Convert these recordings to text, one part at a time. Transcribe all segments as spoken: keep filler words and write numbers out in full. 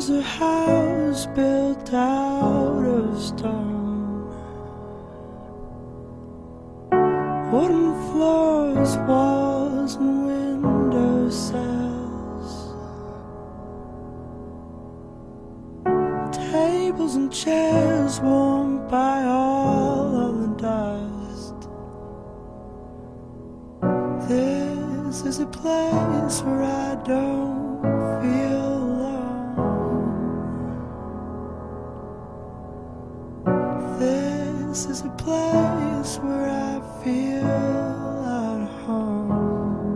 was a house built out of stone, wooden floors, walls and window sills, tables and chairs warmed by all of the dust. This is a place where I don't feel alone. This is a place where I feel at home.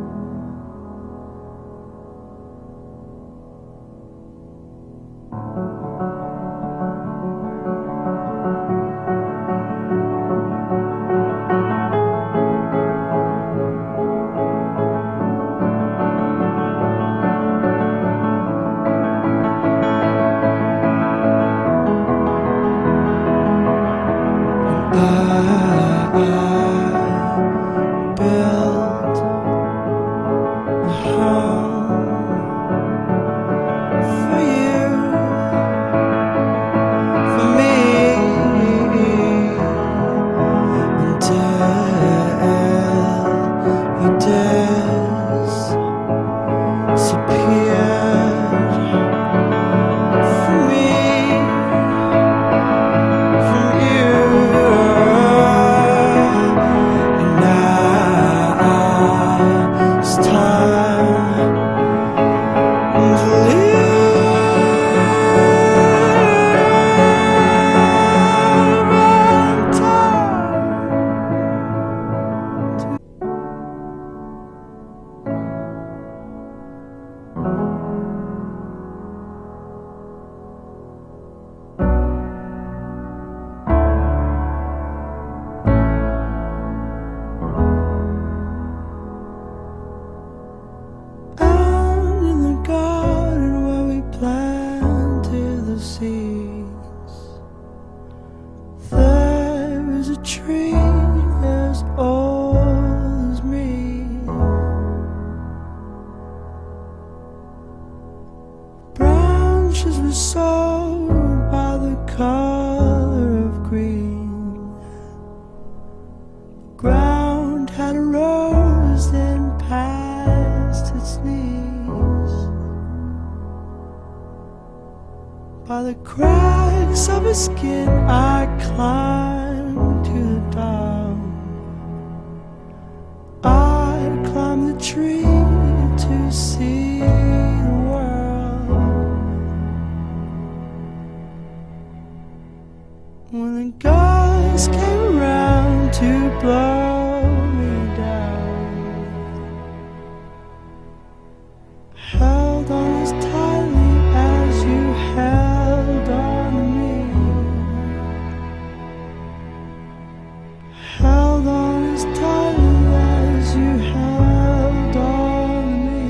By the cracks of his skin, I climbed to the top. I'd climb the tree to see the world. When the guys came around to blow me down, held on as tightly as you held on to me, held on as tightly as you held on to me.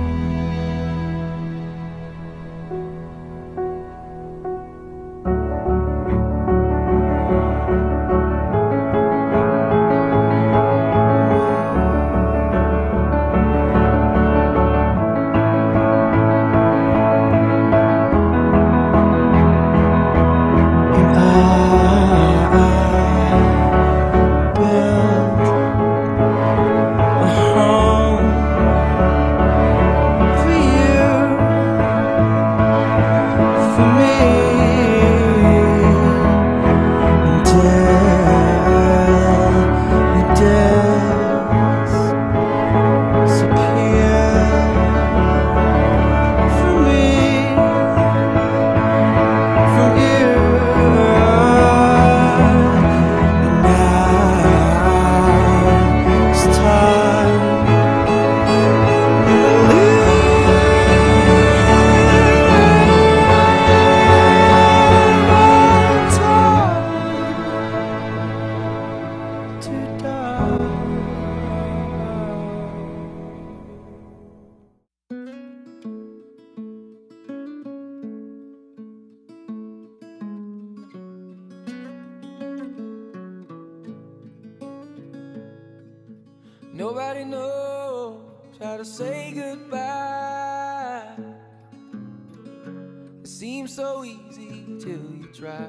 Nobody knows how to say goodbye. It's seems so easy till you try.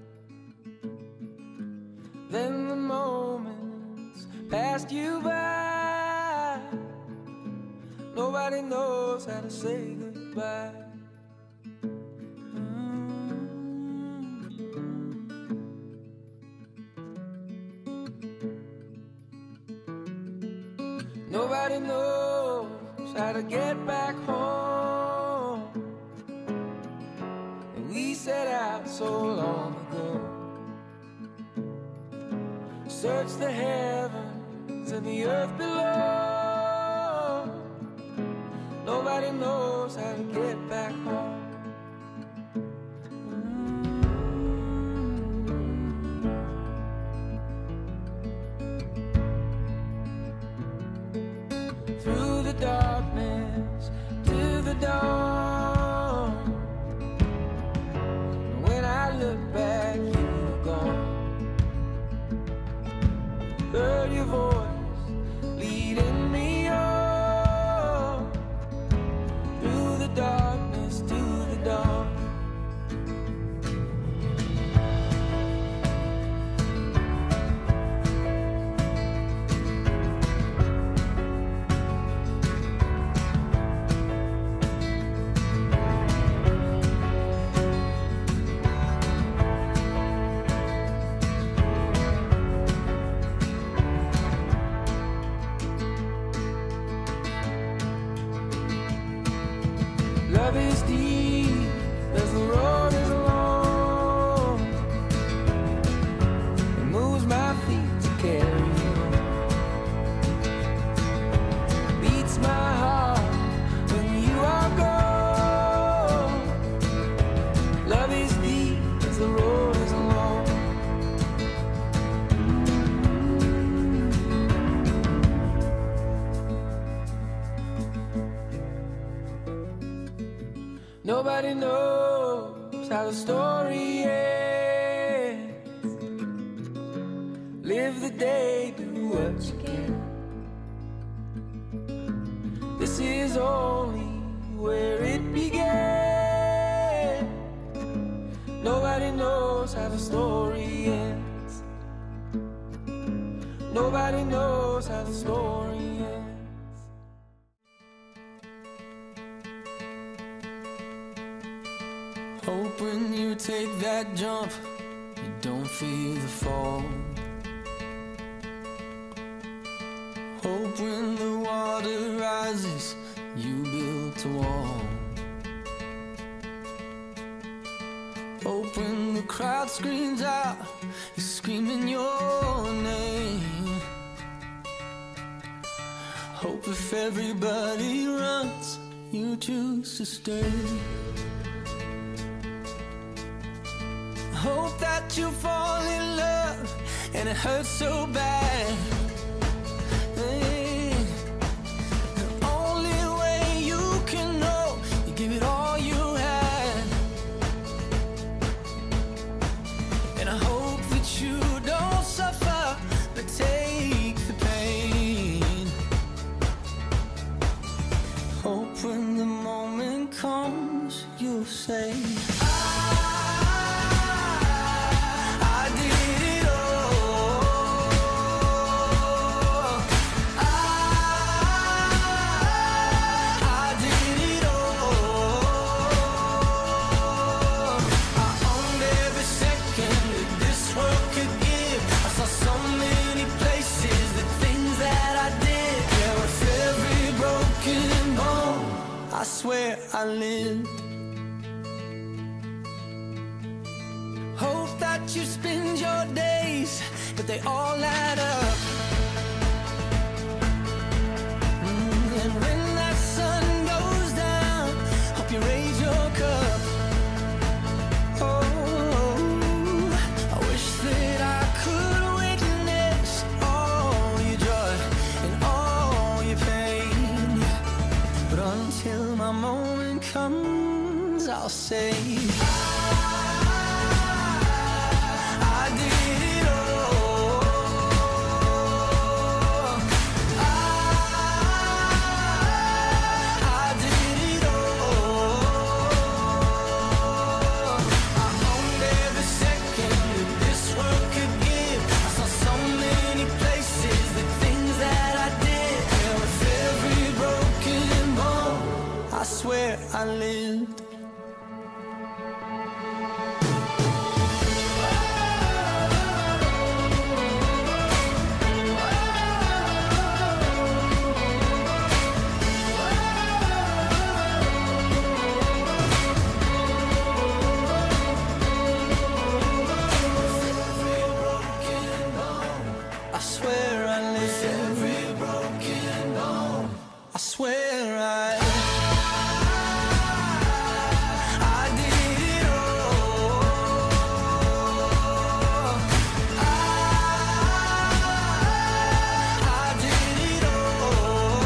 Then the moments passed you by. Nobody knows how to say goodbye. Nobody knows how to get back home. And we set out so long ago. Search the heavens and the earth below. Nobody knows how to get back home. Through the darkness to the dawn. When I look back, you were gone. Heard your voice leading me on. Through the darkness to the dawn. Love is deep as the road is long. It moves my feet to carry on. Beats my heart when you are gone. Love is deep as the road is long. Nobody knows how the story ends. Live the day, do what you can. This is only where it began. Nobody knows how the story ends. Nobody knows how the story ends. Hope when you take that jump, you don't feel the fall. Hope when the water rises, you built a wall. Hope when the crowd screams out, you're screaming your name. Hope if everybody runs, you choose to stay. Hope that you fall in love and it hurts so bad. Hey, the only way you can know, you give it all you had. And I hope that you don't suffer, but take the pain. Hope when the moment comes, you'll say, I swear I lived. Hope that you spend your days, but they all add up. Mm, and when that sun goes down, hope you raise your cup. Oh, I wish that I could witness all your joy and all your pain, but until my moment comes, I'll say I did it all. I, I did it all. I lived. I swear I live every broken bone. I swear I I did it all. I I did it all.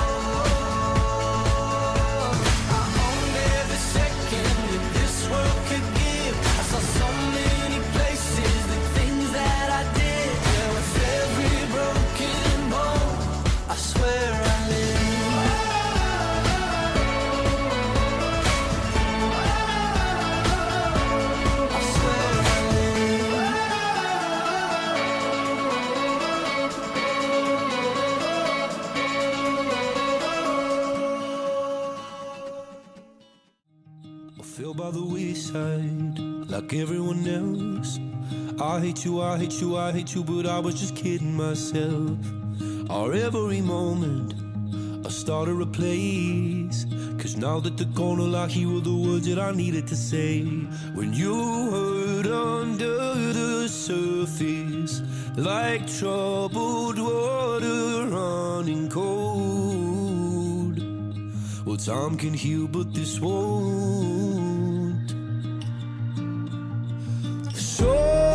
I owned every second that this world could give. I saw so many places, the things that I did. Yeah, with every broken bone, I swear I live. I swear I live. I fell by the wayside like everyone else. I hate you, I hate you, I hate you, but I was just kidding myself. Our every moment I started a place, cause now that they're gone, all I hear were the words that I needed to say. When you hurt under the surface, like troubled water running cold. Well, time can heal, but this won't. So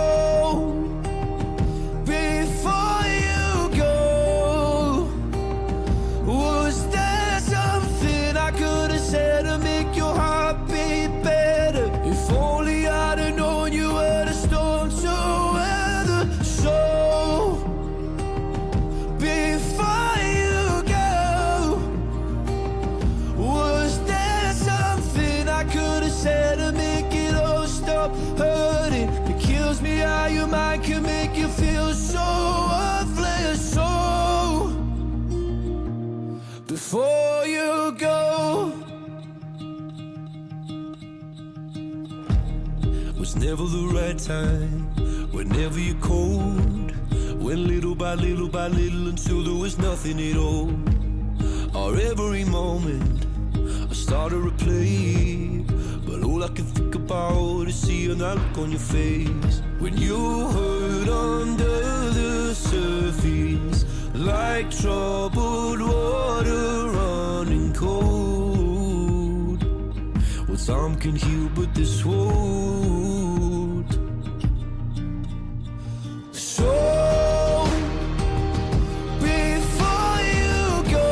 before you go, was there something I could have said to make your heart beat better? If only I'd have known you were the storm to weather. So before you go, was there something I could have said to make it all stop hurting? It kills me how your mind can make you feel so worthless. So before you go, was never the right time, whenever you're cold. Went little by little by little until there was nothing at all. Our every moment I started to play, but all I can think about is seeing that look on your face. When you hurt under the surface, like troubled water running cold. Well, time can heal, but this won't. So before you go,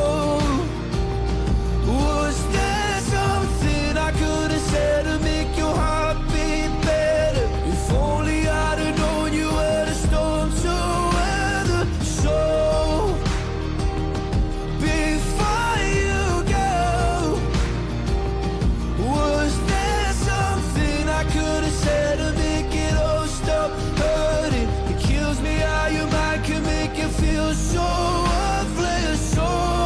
was there something I could have said to make your heart beat better? If only I'd have known you were the storm to weather. So before you go, was there something I could have said to make it all stop hurting? It kills me how your mind can make you feel so worthless. So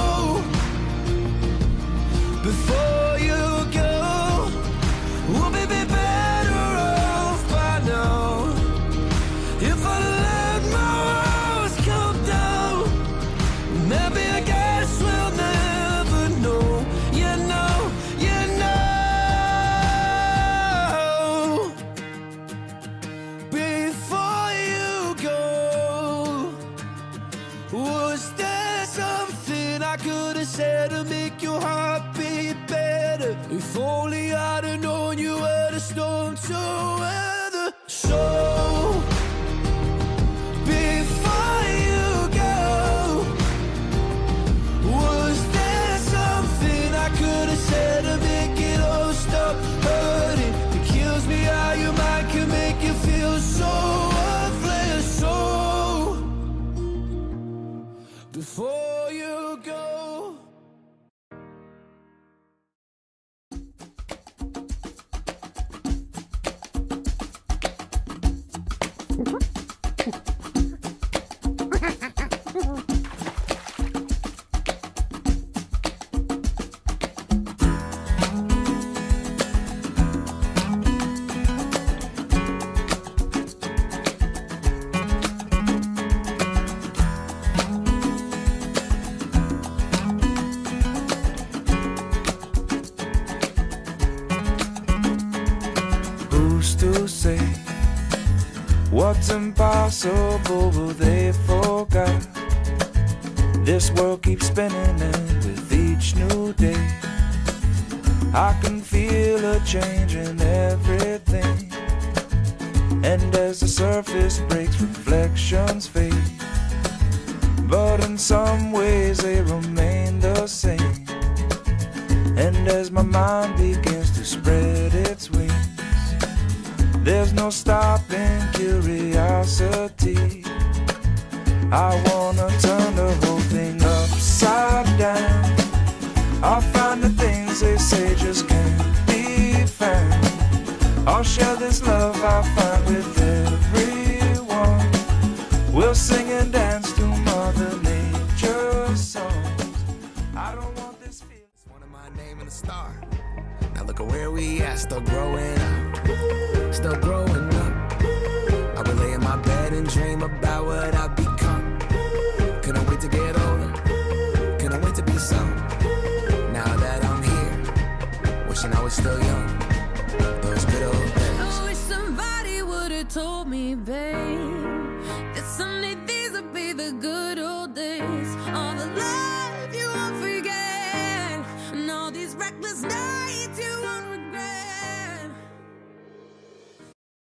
before you go, we'll be be better off by now. If I let my walls come down, maybe I guess we'll never know. You know, you know. Before you go, was there something I could have said to make your heart beat better? If only I'd have known you were the storm to weather. So before you go, was there something I could have said to make it all stop hurting? It kills me how your mind can make you feel so worthless. So before you go. it's impossible, but they forgot. This world keeps spinning, and with each new day I can feel a change in everything. And as the surface breaks, reflections fade, but in some ways they remain the same. And as my mind begins to spread its wings, there's no stopping curiosity. I wanna turn the whole thing upside down. I'll find the things they say just can't be found. I'll share this love I find with everyone. We'll sing and dance to Mother Nature's songs. I don't want this feeling. It's one of my name and a star. Now look at where we at, still growing up, still growing up. I would lay in my bed and dream about what I'd become. Couldn't wait to get older, couldn't wait to be some. Now that I'm here, wishing I was still young. Those good old days. I wish somebody would've told me, babe, that someday these would be the good old days. All the love you won't forget, and all these reckless days.